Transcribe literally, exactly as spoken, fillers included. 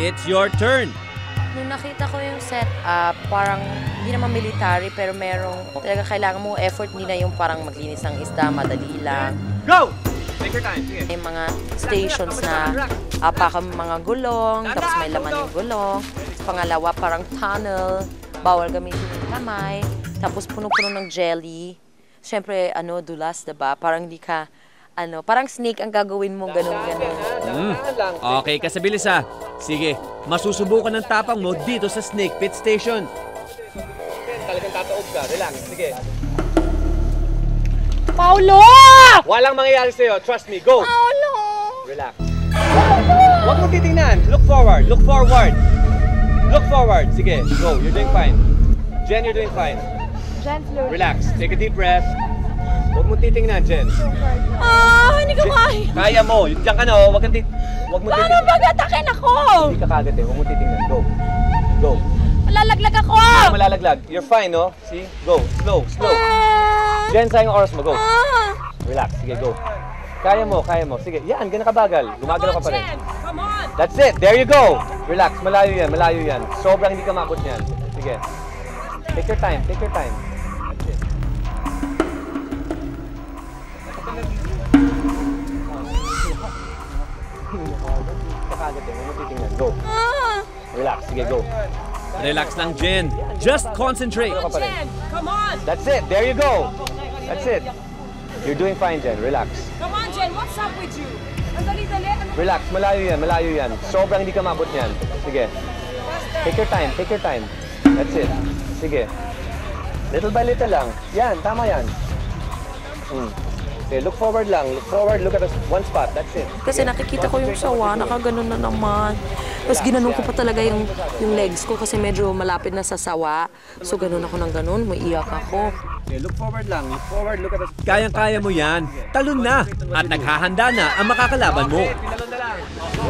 it's your turn. Nung nakita ko yung setup, parang hindi naman military pero merong talaga kailangan mo effort, hindi na yung parang maglinis ng isda, madali lang. Go! Take your time. Sige. May mga stations na apakang mga gulong, tapos may laman yung gulong. Pangalawa, parang tunnel, bawal gamitin yung kamay, tapos puno-puno ng jelly. Siyempre, ano, dulas, diba? Parang hindi ka, ano, parang snake ang gagawin mo, ganun-ganun. Mm. Okay, kasabilis ha. Sige, masusubukan ng tapang mo dito sa Snake Pit Station. Talagang tataob ka. Relax. Sige. Paulo! Walang mangyayari sa'yo. Trust me. Go. Paulo! Relax. Huwag mo titingnan. Look forward. Look forward. Look forward. Sige. Go. You're doing fine. Jen, you're doing fine. Jen, slowly. Relax. Take a deep breath. Huwag mo titingnan, Jen. Ah, hindi ko kaya. Kaya mo. Diyan ka na, oh. Huwag kang tit... Huwag mo Paano titingnan. pag-atakin ako? Hindi ka kagad eh. Huwag mo titingnan. Go. Go. Malalaglag ako! Hindi ka malalaglag. You're fine, no? See? Go. Slow. Slow. Ah, Jen, sayang oras mo. Go. ah. Relax. Sige, go. Kaya mo, kaya mo. Sige, yan. Ganun ka bagal. Gumagalaw ka pa rin. That's it. There you go. Relax. Malayo yan. Malayo yan. Sobrang hindi ka makot niyan. Sige. Take your time. Take your time. That's it. Kakagad eh. Huwag mo titingnan. Go. Ah. Relax. Sige, go. Relax lang, Jen. Just concentrate. Gumagalaw ka pa rin. That's it. There you go. That's it. You're doing fine, Jen. Relax. Come on, Jen. What's up with you? Ang dali-dali. Ano? Relax. Malayo yan. Malayo yan. Sobrang hindi ka mabot niyan. Sige. Take your time. Take your time. That's it. Sige. Little by little lang. Yan. Tama yan. Hmm. Okay, look forward lang. Look forward. Look at one spot. That's it. Kasi nakikita ko yung sawa, nakaganon na naman. Tapos ginanon ko pa talaga yung, yung legs ko kasi medyo malapit na sa sawa. So ganon ako ng ganon, may iyak ako. Okay, look forward lang. Look forward. Look at the... Kayang-kaya mo yan. Talon na. At naghahanda na ang makakalaban mo. Tinalon na lang.